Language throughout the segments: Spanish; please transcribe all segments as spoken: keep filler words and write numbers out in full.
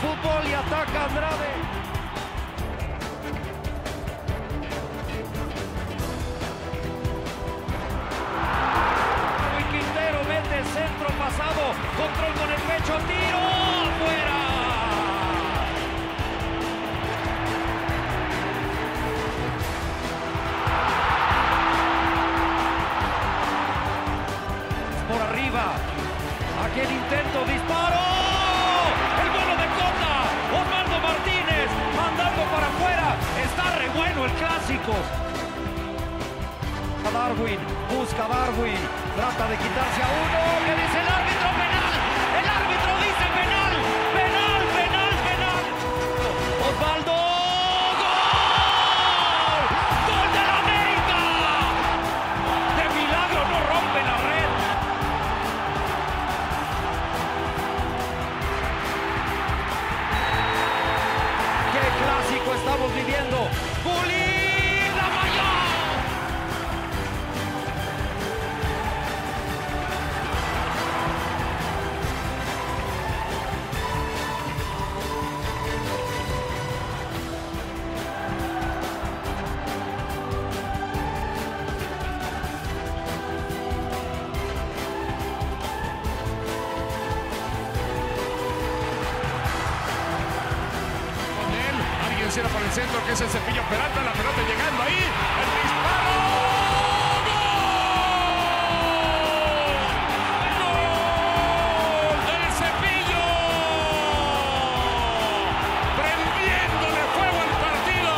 fútbol y ataca Andrade. Luis Quintero mete el centro pasado, control con el pecho, tiro, fuera. Por arriba, aquel intento, disparo. El vuelo de Cota, Osvaldo Martínez, mandando para afuera. Está re bueno el clásico. Darwin, busca a Darwin, trata de quitarse a uno. ¿Qué dice el árbitro? Penal. El árbitro dice penal, penal, penal, penal. Osvaldo. ¡Gol! ¡Gol del América! De milagro no rompe la red. ¡Qué clásico estamos viviendo! ¡Juli la mayor! Cierra por el centro, que es el Cepillo Peralta, la pelota llegando ahí, el disparo, ¡gol! ¡Gol del Cepillo! Prendiéndole fuego al partido.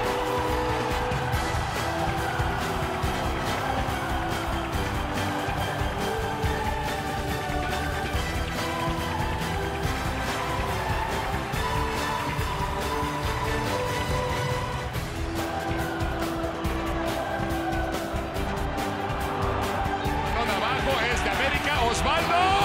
Es de América, Osvaldo.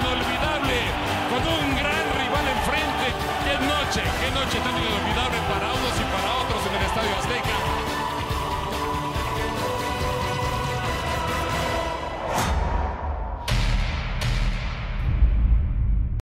Qué noche tan inolvidable para